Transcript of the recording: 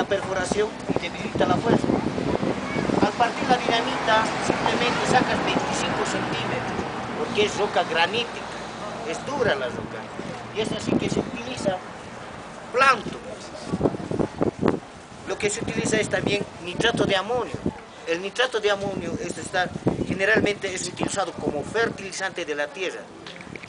la perforación y debilita la fuerza. Al partir la dinamita simplemente sacas 25 centímetros, porque es roca granítica, es dura la roca. Y es así que se utiliza plancton. Lo que se utiliza es también nitrato de amonio. El nitrato de amonio generalmente es utilizado como fertilizante de la tierra.